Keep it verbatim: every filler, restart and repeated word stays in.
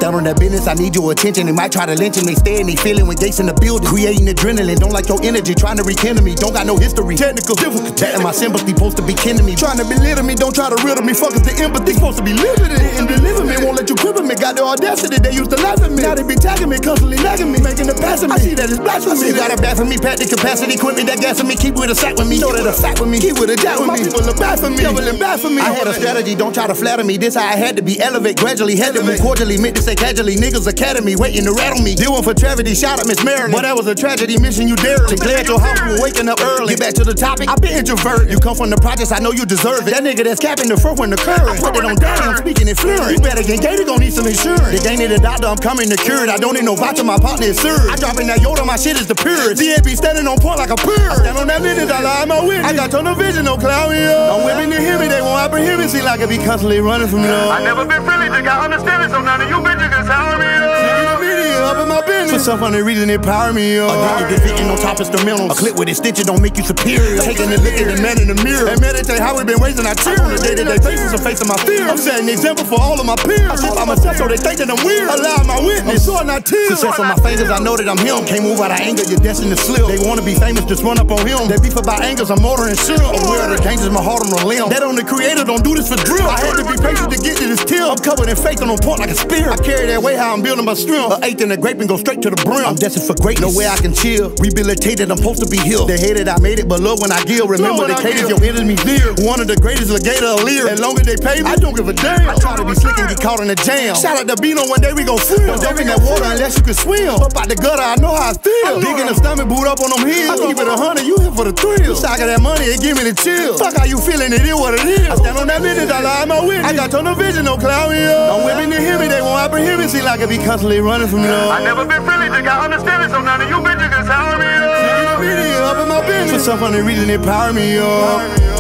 stand on that business, I need your attention. They might try to lynch me, stay in they feeling when gates in the building. Creating adrenaline, don't like your energy, trying to rekindle me. Don't got no history, technical, difficult. That and my sympathy supposed to be kin to me. Trying to belittle me, don't try to riddle me. Fuck is the empathy, supposed to be limited. And deliver me, won't let you cripple me. Got the audacity, they used to laugh at me. Now they be tagging me, constantly nagging me, making the pass of me. I see that it's blasphemy. You got a bad for me, pat the capacity, quit me, that gas for me, keep with a sack with me. Know that a fact with me, keep with a jack with me. My people look bad for me, devil and bad for me. I had a strategy, don't try to flatter me. This how I had to be, elevate gradually, had to move cordially, meant to say casually. Niggas academy, waiting to rattle me. Dealing for tragedy, shout out Miss Marilyn. But that was a tragedy, missing you dearly. Glad your house, you were waking up early. Get back to the topic, I been introvert. You come from the projects, I know you deserve it. That nigga that's capping the front when the curve. I put it on down, I'm speaking in fluent. You better get gated, gon' need some insurance. They ain't need a doctor, I'm coming to cure it. I don't need no voucher, my partner is served. I dropping that Yoda, my shit is the purest. D S B standing on point like a pure. I stand on that minute, I lie my witness. I got tunnel vision, no cloud me up. I'm women to hear me, they won't apprehend me. See like I be constantly running from love. I never been friendly, just got understanding, so none of you bitches can sound me up. Up in my business. For some funny reason, it power me up. A nigga get fitting on top instrumentals. A clip with it stitches don't make you superior. Taking a look at the man in the mirror and meditate how we been wasting our tears. On a day-to-day basis, I'm facing my fears. I'm setting an example for all of my peers. I shit by myself so they think that I'm weird. Allow my witness, so I'm not tears. Success on my fingers, I know that I'm him. Can't move out of anger, you're destined to slip. They wanna be famous, just run up on him. They beef about angles, I'm ordering shit. I'm aware of the dangers, my heart on the limb. That on the creator, don't do this for drill. I had to be patient to get to this till. I'm covered in faith and on point like a spear. I carry that way how I'm building my strength. An eighth in the grape and go straight to the brim. I'm destined for greatness, no way I can chill. Rehabilitated, I'm supposed to be healed. They hated, I made it, but love when I give. Remember the cadence, your enemy's near. One of the greatest, Gata, a leer. As long as they pay me, I don't give a damn. I try to be slick and get caught in a jam. Shout out to Bino, one day we gon' swim. Don't jump in that water unless you can swim. Up out the gutter, I know how I feel. Digging the stomach, boot up on them hills. I keep it a hundred, you here for the thrill. Stock of that money, it give me the chill. Fuck how you feeling, it is what it is. I stand on that minute, I lie my witness. I got tunnel vision, no cloud me up. I'm women to hear me, they won't apprehend me. See like I be constantly running from love. I never been friendly, just got understanding, so none of you bitches can sound me up. Up in my business. For some funny reason, it power me up.